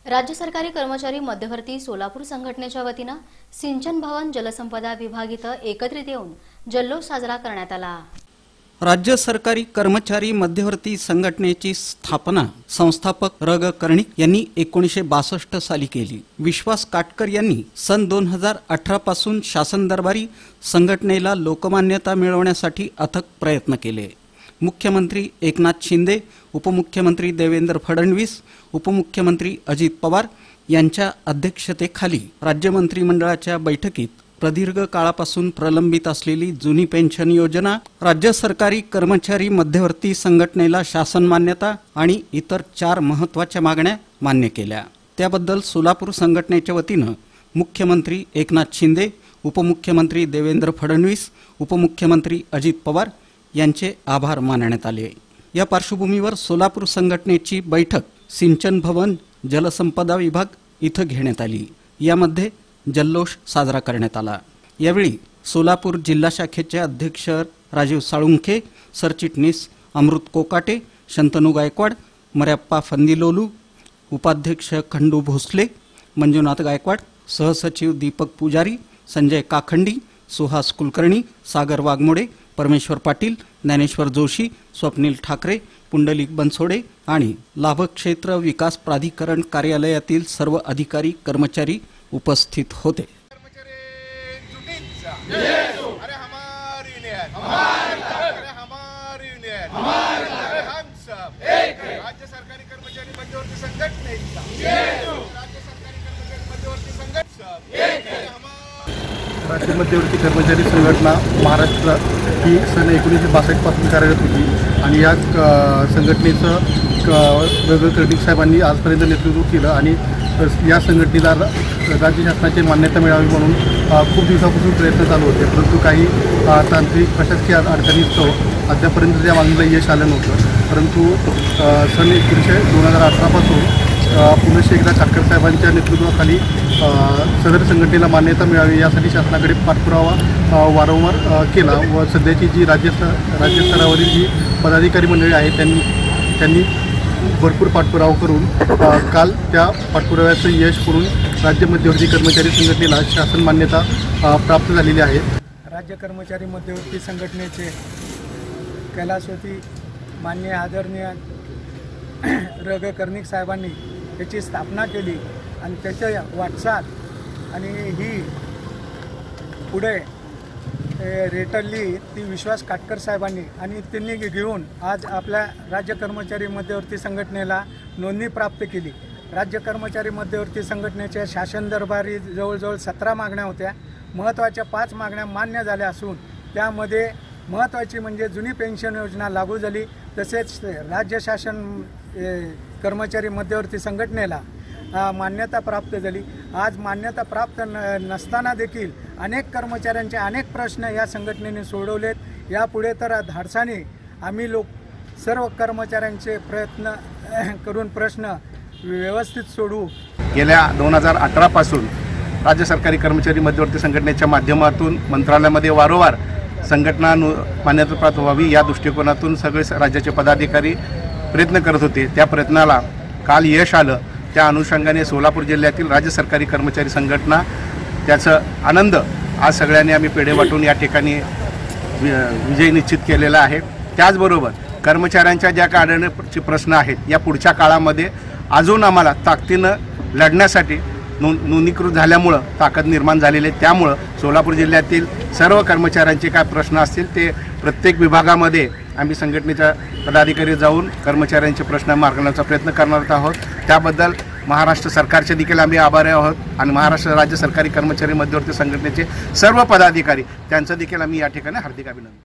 राज्य सरकारी कर्मचारी मध्यवर्ती सोलापूर संघटनेच्या वतीने सिंचन भवन जलसंपदा विभाग इथं एकत्रित येऊन जल्लोष साजरा करण्यात आला। राज्य सरकारी कर्मचारी मध्यवर्ती संघटनेची स्थापना संस्थापक र.ग. कर्णिक यांनी 1962 साली केली। विश्वास काटकर यांनी सन 2018 पासून शासन दरबारी संघटनेला लोकमान्यता मिळवण्यासाठी अथक प्रयत्न केले। मुख्यमंत्री एकनाथ शिंदे, उपमुख्यमंत्री देवेंद्र फडणवीस, उपमुख्यमंत्री अजित पवार यांच्या अध्यक्षतेखाली राज्य मंत्रिमंडळाच्या बैठकीत प्रदीर्घ काळापासून प्रलंबित असलेली जुनी पेन्शन योजना, राज्य सरकारी कर्मचारी मध्यवर्ती संघटनेला शासन मान्यता आणि इतर 4 महत्त्वाच्या मागण्या मान्य केल्या। त्याबद्दल सोलापूर संघटनेच्या वतीने मुख्यमंत्री एकनाथ शिंदे, उपमुख्यमंत्री देवेंद्र फडणवीस, उपमुख्यमंत्री अजित पवार यांचे आभार मानण्यात आले। या पार्श्वभूमीवर सोलापूर संघटनेची बैठक सिंचन भवन जलसंपदा विभाग इथं घेण्यात आली। यामध्ये जल्लोष साजरा करण्यात आला। यावेळी सोलापूर जिल्हा शाखेचे अध्यक्ष राजीव साळुंखे, सरचिटणीस अमृत कोकाटे, शंतनू गायकवाड, मर्याप्पा फंदिलोलू, उपाध्यक्ष खंडू भोसले, मंजुनाथ गायकवाड, सहसचिव दीपक पुजारी, संजय काखंडी, सुहास कुलकर्णी, सागर वाघमोडे, परमेश्वर पाटील, ज्ञानेश्वर जोशी, स्वप्नील ठाकरे, पुंडलिक बनसोडे आणि लाभक्षेत्र विकास प्राधिकरण कार्यालयातील सर्व अधिकारी कर्मचारी उपस्थित होते। राज्य मध्यवर्ती कर्मचारी संघटना महाराष्ट्र ही सन 1962 पासून कार्यरत होती आणि या संघटनेचं र.ग. कर्णिक साहेबांनी आजपर्यंत नेतृत्व केलं आणि या संघटनेला राज्य शासनाची मान्यता मिळावी म्हणून खूप दिवसापासून प्रयत्न चालू होते, परंतु काही तांत्रिक प्रशासकीय अडचणीस्तव अद्यापर्यंत त्या मागणीला यश आलं नव्हतं। परंतु सन 2018 पासून पुन्हा एकदा काटकर साहेबांच्या नेतृत्वाखाली सदर संघटनेला मान्यता मिळावी यासाठी शासनाकडे पाठपुरावा वारंवार केला व सध्याची जी राज्य स्तरावरील जी पदाधिकारी मंडळी आहे त्यांनी भरपूर पाठपुरावा करून काल त्या पाठपुराव्याचं यश करून राज्य मध्यवर्ती कर्मचारी संघटनेला शासन मान्यता प्राप्त झालेली आहे। राज्य कर्मचारी मध्यवर्ती संघटनेचे कैलासवती माननीय आदरणीय र.ग. कर्णिक साहेबांनी याची स्थापना केली आणि त्याच्या वाटचाल आणि ही पुढे रेटली ती विश्वास काटकर साहेबांनी आणि त्यांनी घेऊन आज आपल्या राज्य कर्मचारी मध्यवर्ती संघटनेला नोंदणी प्राप्त केली। राज्य कर्मचारी मध्यवर्ती संघटनेच्या शासन दरबारी जवळजवळ 17 मागण्या होत्या। महत्त्वाच्या 5 मागण्या मान्य झाल्या असून त्यामध्ये महत्त्वाची म्हणजे जुनी पेन्शन योजना लागू झाली, तसेच राज्य शासन कर्मचारी मध्यवर्ती संघटनेला मान्यता प्राप्त झाली। आज मान्यता प्राप्त नसताना देखील अनेक कर्मचाऱ्यांचे अनेक प्रश्न या संघटनेने सोडवलेत। यापुढे तर धाडसाने आम्ही सर्व कर्मचाऱ्यांचे प्रयत्न करून प्रश्न व्यवस्थित सोडवू। गेल्या 2018 पासून राज्य सरकारी कर्मचारी मध्यवर्ती संघटनेच्या माध्यमातून मंत्रालयामध्ये वारंवार संघटना मान्यता प्राप्त व्हावी या दृष्टिकोनातून सगळे राज्याचे पदाधिकारी प्रयत्न करत होते। त्या प्रयत्नाला काल यश आलं। त्या अनुषंगाने सोलापूर जिल्ह्यातील राज्य सरकारी कर्मचारी संघटना त्याचा आनंद आज सगळ्यांनी आम्ही पेढे वाटून या ठिकाणी विजय निश्चित केलेला आहे। त्याचबरोबर कर्मचाऱ्यांच्या ज्या काढण्याचे प्रश्न आहेत या पुढच्या काळामध्ये अजून आम्हाला ताकदीनं लढण्यासाठी नोंदणीकृत झाल्यामुळं ताकद निर्माण झालेली आहे। त्यामुळं सोलापूर जिल्ह्यातील सर्व कर्मचाऱ्यांचे काय प्रश्न असतील ते प्रत्येक विभागामध्ये आम्ही संघटनेच्या पदाधिकारी जाऊन कर्मचाऱ्यांचे प्रश्न मार्गण्याचा प्रयत्न करणार आहोत। त्याबद्दल महाराष्ट्र सरकारचे देखील आम्ही आभारी आहोत आणि महाराष्ट्र राज्य सरकारी कर्मचारी मध्यवर्ती संघटनेचे सर्व पदाधिकारी त्यांचं देखील आम्ही या ठिकाणी हार्दिक अभिनंदन